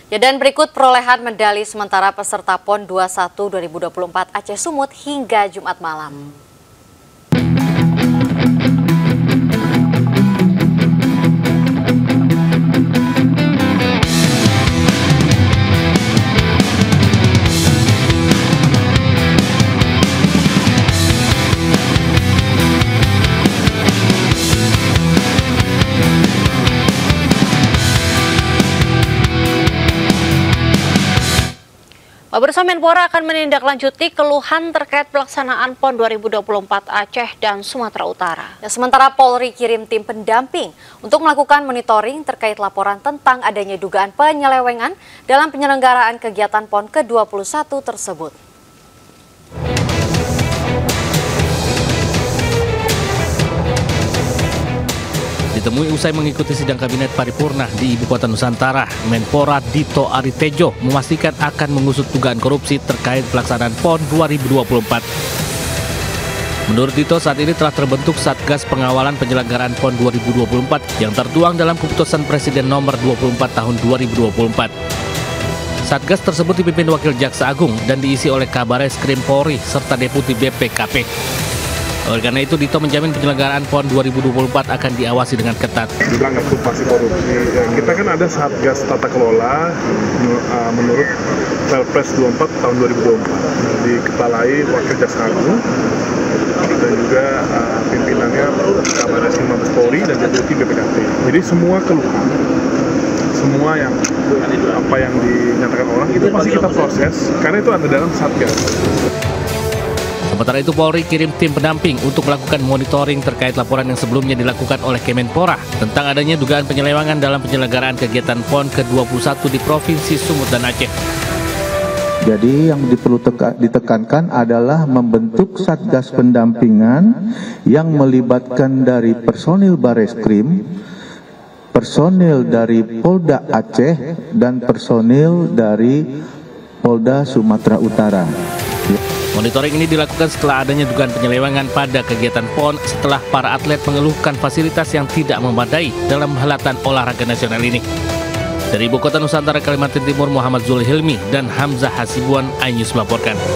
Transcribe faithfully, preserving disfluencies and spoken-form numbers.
Ya, dan berikut perolehan medali sementara peserta PON dua puluh satu dua ribu dua puluh empat Aceh Sumut hingga Jumat malam. Pemirsa, Menpora akan menindaklanjuti keluhan terkait pelaksanaan PON dua ribu dua puluh empat Aceh dan Sumatera Utara. Ya, sementara Polri kirim tim pendamping untuk melakukan monitoring terkait laporan tentang adanya dugaan penyelewengan dalam penyelenggaraan kegiatan PON ke dua puluh satu tersebut. Ditemui usai mengikuti sidang kabinet paripurna di Ibu Kota Nusantara, Menpora Dito Aritejo memastikan akan mengusut dugaan korupsi terkait pelaksanaan PON dua ribu dua puluh empat. Menurut Dito, saat ini telah terbentuk Satgas Pengawalan Penyelenggaraan PON dua ribu dua puluh empat yang tertuang dalam Keputusan Presiden Nomor dua puluh empat Tahun dua ribu dua puluh empat. Satgas tersebut dipimpin Wakil Jaksa Agung dan diisi oleh Kabareskrim Polri serta Deputi B P K P. Oleh karena itu, Dito menjamin penyelenggaraan PON dua ribu dua puluh empat akan diawasi dengan ketat. Dibilang itu pasti korupsi. Ya, kita kan ada Satgas Tata Kelola uh, menurut Perpres dua puluh empat tahun dua ribu dua puluh empat. Dikepalai Wakil Jaksa Agung dan juga uh, pimpinannya Kabareskrim Mabes Polri dan Deputi B P K P. Jadi semua keluhan, semua yang apa yang dinyatakan orang itu pasti kita proses karena itu ada dalam Satgas. Sementara itu, Polri kirim tim pendamping untuk melakukan monitoring terkait laporan yang sebelumnya dilakukan oleh Kemenpora tentang adanya dugaan penyelewengan dalam penyelenggaraan kegiatan PON ke dua puluh satu di Provinsi Sumut dan Aceh. Jadi yang perlu ditekankan adalah membentuk Satgas Pendampingan yang melibatkan dari personil Bareskrim, personil dari Polda Aceh, dan personil dari Polda Sumatera Utara. Monitoring ini dilakukan setelah adanya dugaan penyelewengan pada kegiatan PON setelah para atlet mengeluhkan fasilitas yang tidak memadai dalam helatan olahraga nasional ini. Dari Ibu Kota Nusantara, Kalimantan Timur, Muhammad Zulhilmi dan Hamzah Hasibuan, iNews melaporkan.